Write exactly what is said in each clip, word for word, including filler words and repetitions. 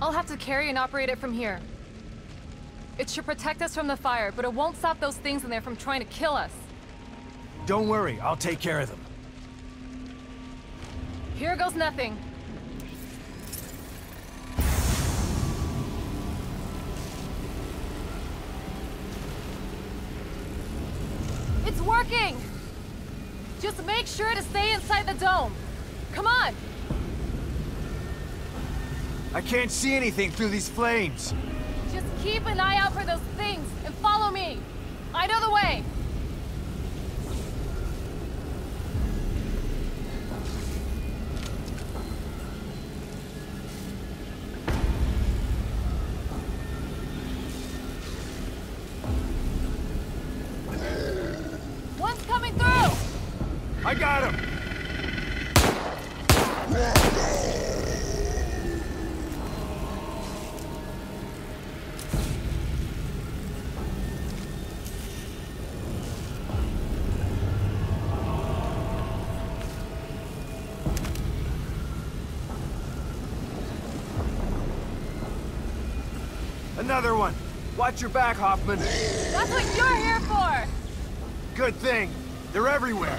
I'll have to carry and operate it from here. It should protect us from the fire, but it won't stop those things in there from trying to kill us. Don't worry, I'll take care of them. Here goes nothing. It's working! Just make sure to stay inside the dome. Come on! I can't see anything through these flames. Just keep an eye out for those things and follow me. I know the way. One's coming through! I got him! Another one! Watch your back, Hoffman! That's what you're here for! Good thing! They're everywhere!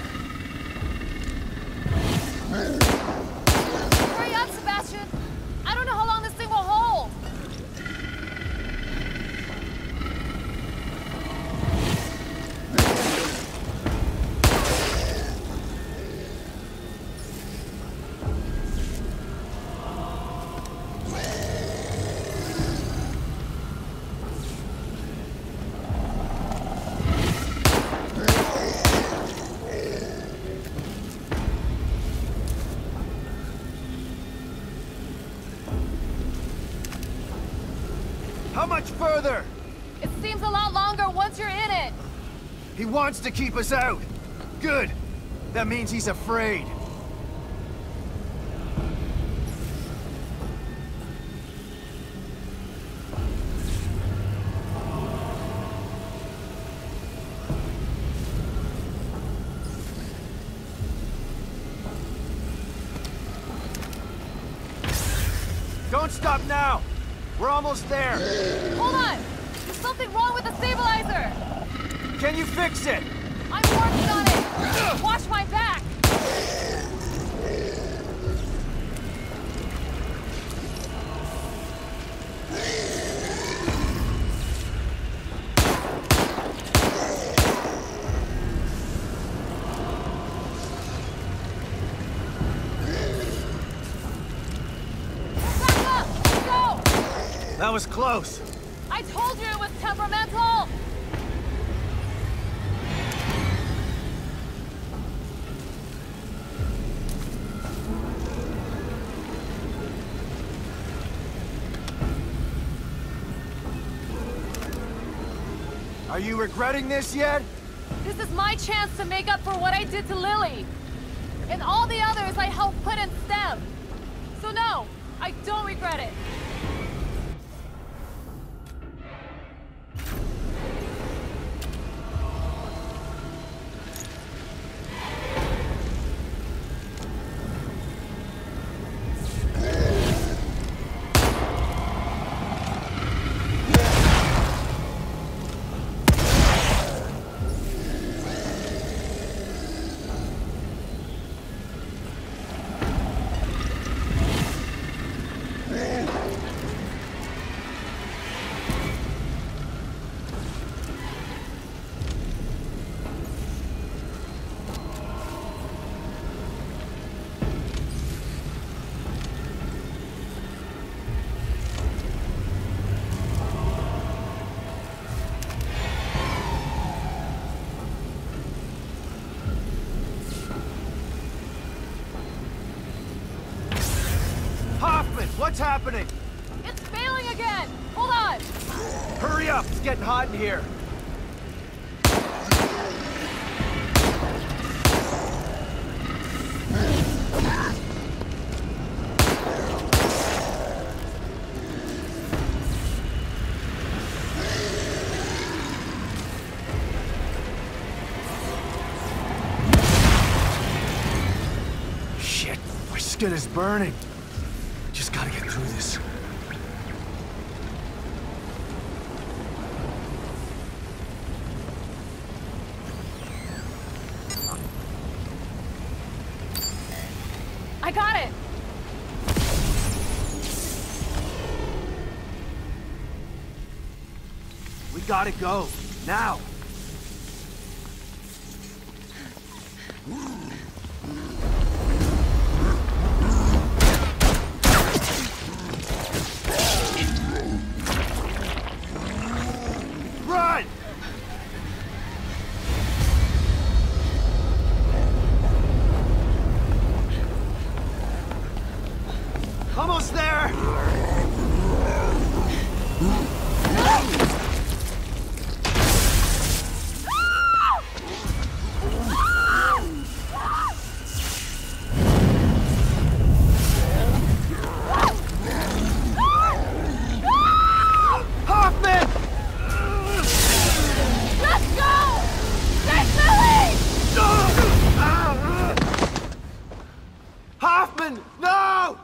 Hurry up, Sebastian! I don't know how long this thing will hold! How much further? It seems a lot longer once you're in it! He wants to keep us out! Good! That means he's afraid. Don't stop now! We're almost there! Hold on! There's something wrong with the stabilizer! Can you fix it? I'm working on it! Watch my back! Back up! Let's go! That was close. I told you it was temperamental! Are you regretting this yet? This is my chance to make up for what I did to Lily. And all the others I helped put in STEM. So no, I don't regret it. What's happening? It's failing again! Hold on! Hurry up! It's getting hot in here. Shit, my skin is burning. Just gotta get through this. gotta go. Now. Run! Almost there! Hoffman! Let's go! Take Lily! Hoffman, no!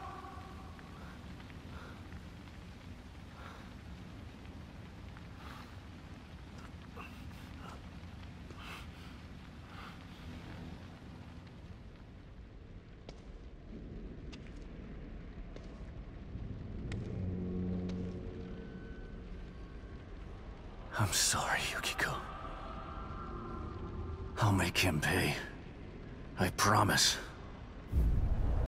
I'm sorry, Yukiko. I'll make him pay. I promise.